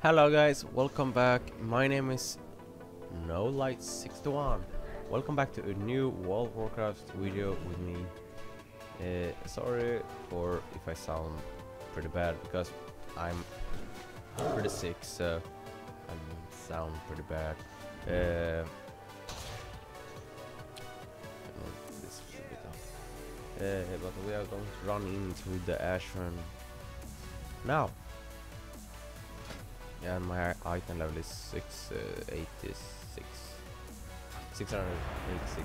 Hello guys, welcome back. My name is NoLight61. Welcome back to a new World of Warcraft video with me. Sorry for if I sound pretty bad because I'm pretty sick, so I sound pretty bad. This should be done. But we are going to run into the Ashran now. And my item level is 686.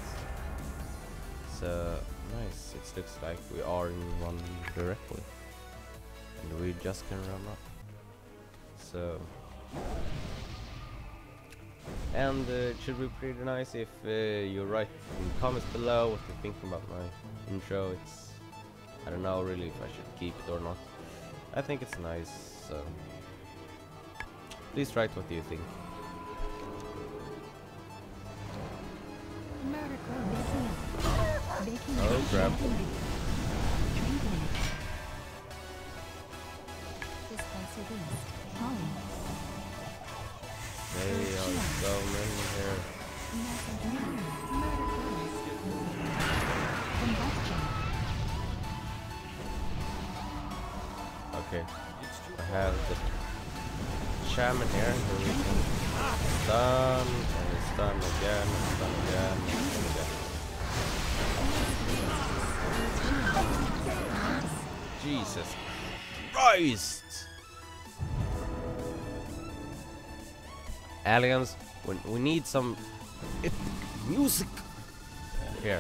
So nice, it looks like we are in one directly. And we just can run up. So and it should be pretty nice if you write in the comments below what you think about my intro. It's, I don't know really if I should keep it or not. I think it's nice, so please write what do you think. Oh crap. There are so many here. Okay, I have the shaman here, so we can stun, and stun again, and stun again, and stun again. Jesus Christ! Aliens, we need some music here.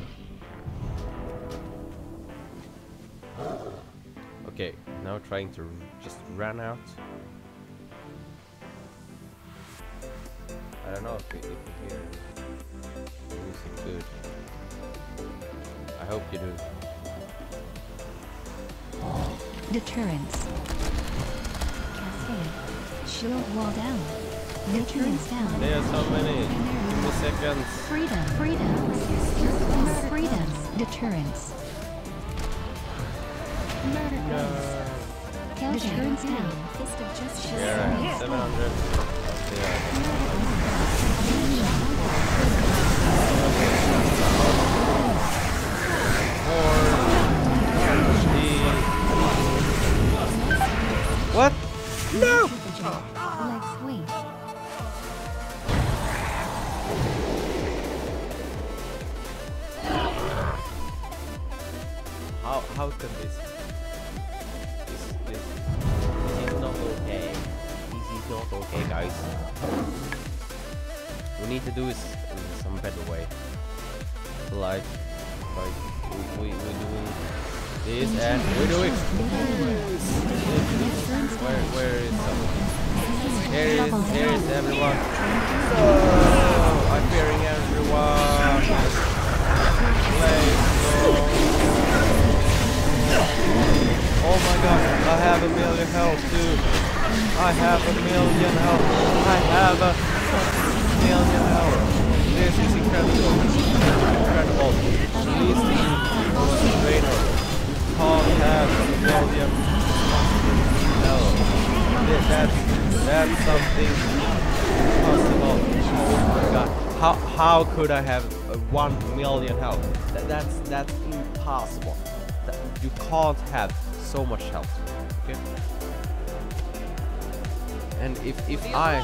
Okay, now trying to just run out. I don't know if you hear the music good. I hope you do. Deterrence. Cascade. Shield wall down. Deterrence down. There are so many. Give me seconds. Freedom. Freedom. Deterrence. No. Deterrence down. Fist of justice. Yeah, 700. Yeah. What? No! Like sweet. How can this is not okay. This is not okay, guys. We need to do this in some better way. Like we doing this and we do it. Where is someone? Here is everyone. Oh, I'm fearing everyone. Let's go. Oh my god, I have a million health too. I have a million health. I have a million health. This is incredible. Incredible. Please trainer can't have a million health. That's something impossible. Oh my god. How could I have 1 million health? That's impossible. You can't have so much health. Okay? And if I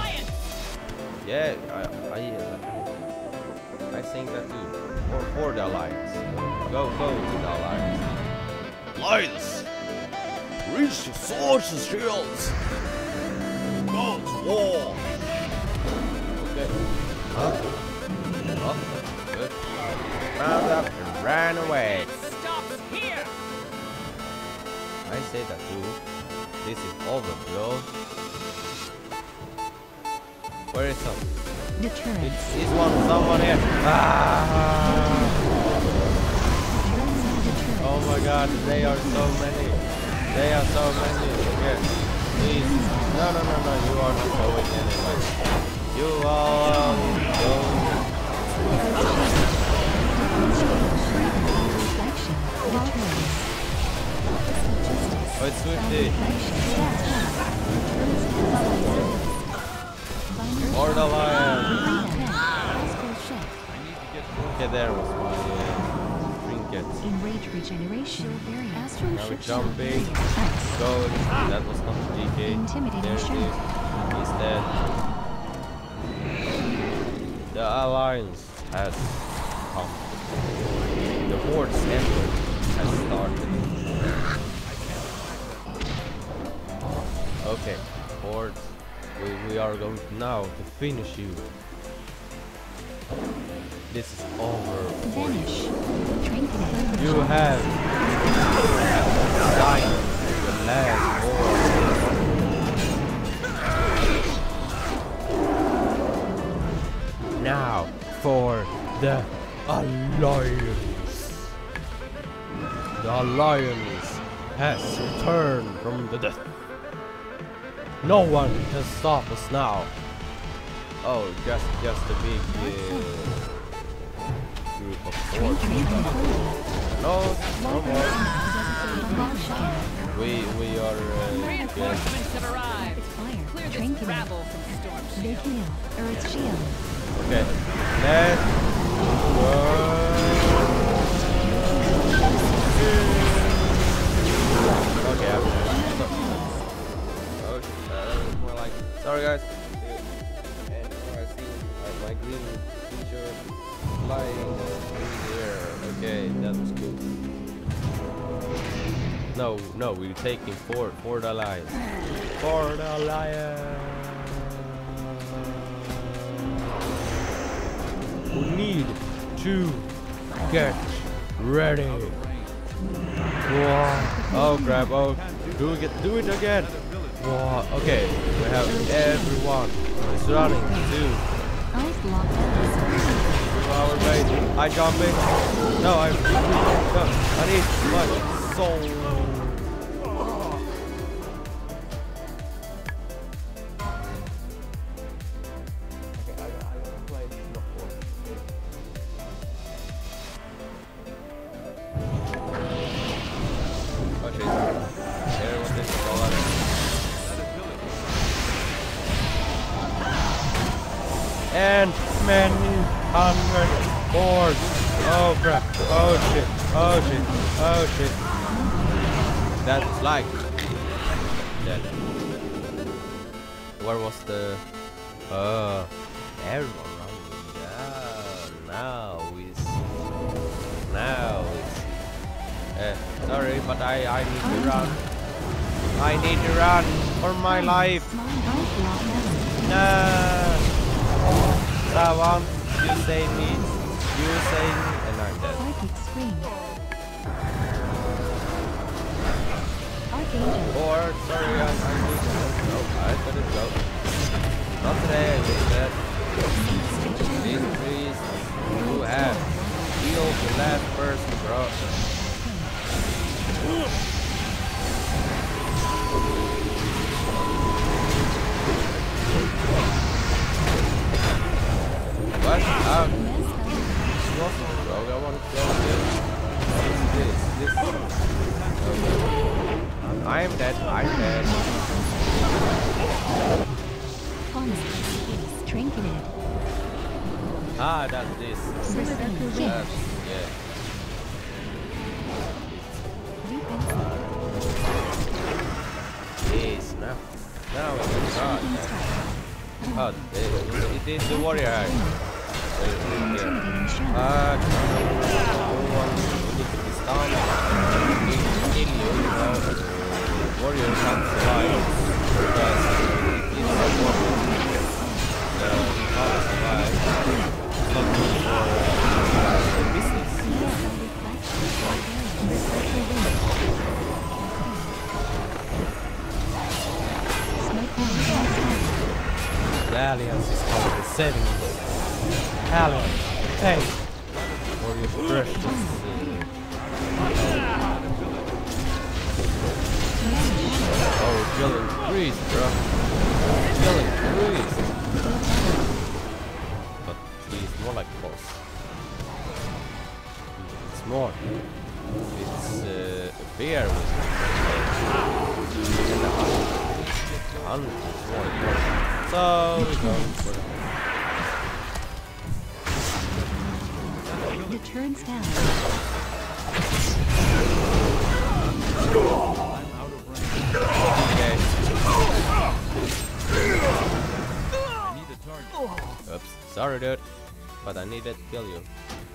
think that too. For the alliance. Go to the alliance. Alliance! Reach the swords and shields! Go to war! Okay. Good. Round up and ran away. I say that too. This is overflow. Where is some? Deterrence. Is someone here? Ah! Oh my god, they are so many. They are so many. Here, please. No, you are not going anywhere. You all go. Oh, it's Swifty. get. Enrage regeneration. Astral Now we're ship jumping. Ice. Go. That was not the DK. Intimidating There it shot. is. He's dead. The alliance has come. The Horde's effort has started. Okay, Horde, we are going now to finish you. This is over for you. Vanish. Trinket. You have died the last Horde. Now for the Alliance. The Alliance has returned from the death. No one can stop us now. Oh, just a big group of hordes. No, no more. We are Reinforcements have arrived. Fire. Clear this Trinket. rabble from Storm Shield. Big heal. Earth shield. okay. Let's go. Okay, I'm more like sorry guys. And I see my green t-shirt flying in the air. Okay, that was cool. No, we're taking for the Alliance. For the Alliance. We need to get ready. Whoa. Oh crap, oh do it again. Whoa. Okay, we have everyone is running to Ice locked. our base. I jump in. No, I need my soul. And many hundred boards. Oh crap. Oh shit. Oh shit. Oh shit. That's like dead. Where was the everyone running down? Now is sorry, but I need to run. I need to run for my life. Ice locked. No. Someone, you save me, and I'm dead. Psychic scream. Archangel. Or, sorry, I need to go. I gotta go. Not today, I need that. These trees who have healed the last person, bro. What? I want to go this. Okay. I'm dead. Honest. Trinketed. Ah, that's this. Berserker Yeah. Witch. Yes, now we can start. Oh, it is the warrior eye. Intimidating shot. We need to be stunned. We need to kill you, warrior can't survive because it is so important. He can't survive. It's not good for business. Berserker Witch. The Alliance is coming to saving us. Alliance, hey! For your precious. Oh, killing priest, bro. Killing priest. But he's more like boss. It's more. It's a bear with and a hunt is more important. So we go for The turnstile. Okay. I need a target. Oops. Sorry, dude. But I needed to kill you.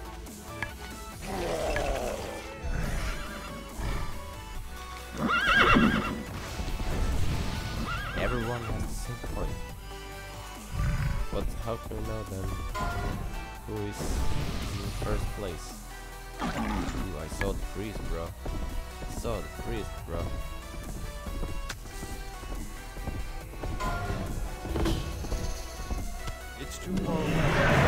Everyone has the same point. But how can we know then who is in first place? Ooh, I saw the priest, bro. I saw the priest, bro. It's too far away.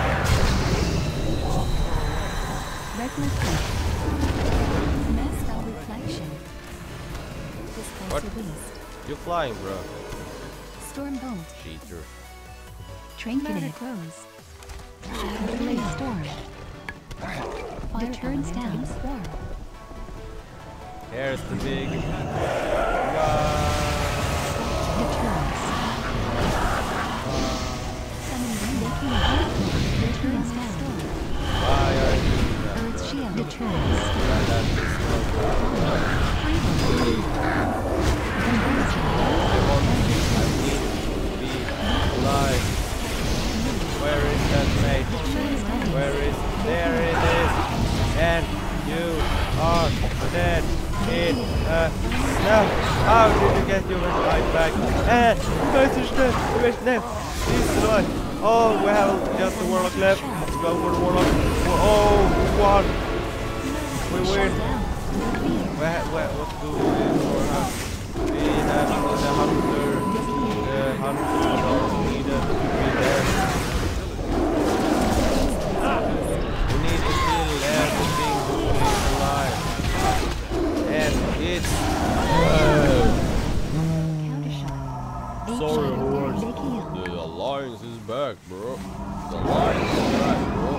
Reckless Light. Messed up reflection. What? Displacer Beast. You're flying, bro. Storm Bolt. Cheater. Trinketed Crows. Blade Storm. Fire turns down Swarm. Here's the big guy. Deterrence. Summoning Making Earthquake. Deterrence down. Why are you doing that, Earth bro? Shield. Deterrence. That is not good. Freedom. I want to be alive. Where is that mate? Where is? There it is. And you are dead. No. How did you get your life back? And where's them? He's alive. Oh, we have just the warlock left. Let's go for the warlock. Oh, we won. We win. What do we do for her? We have the hunter. The hunter don't need to be there. We need to kill everything who is alive. And it's sorry, horse. The alliance is back, bro. The alliance is back, bro.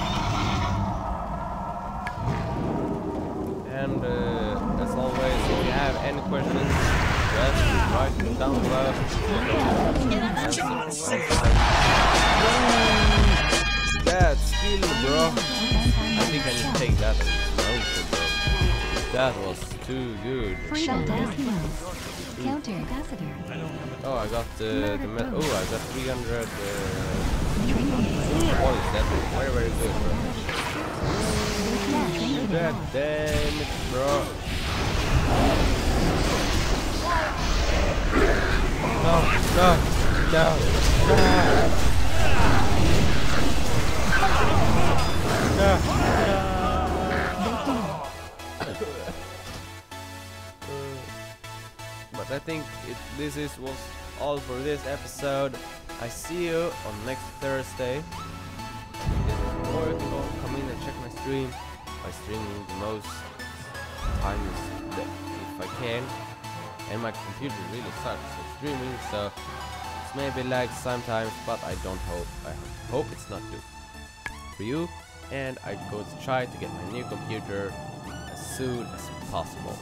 And as always, if you have any questions, just write them down below. That skill, bro. I think I need to take that as a bro. That was too good. Shut down. Counter capacitor. Oh, I got the oh, I got 300 points. That's very, very good, bro. God damn it, bro. But I think this was all for this episode. I see you on next Thursday. Or you can go come in and check my stream. I stream the most times if I can. And my computer really sucks at streaming, so it's maybe lags sometimes, but I hope it's not too for you. And I go to try to get my new computer as soon as possible.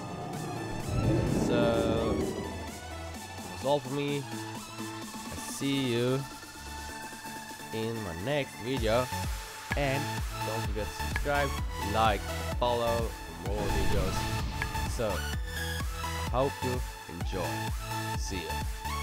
So that's all for me. I see you in my next video, and don't forget to subscribe, like, follow for more videos. So I hope you enjoy. See ya.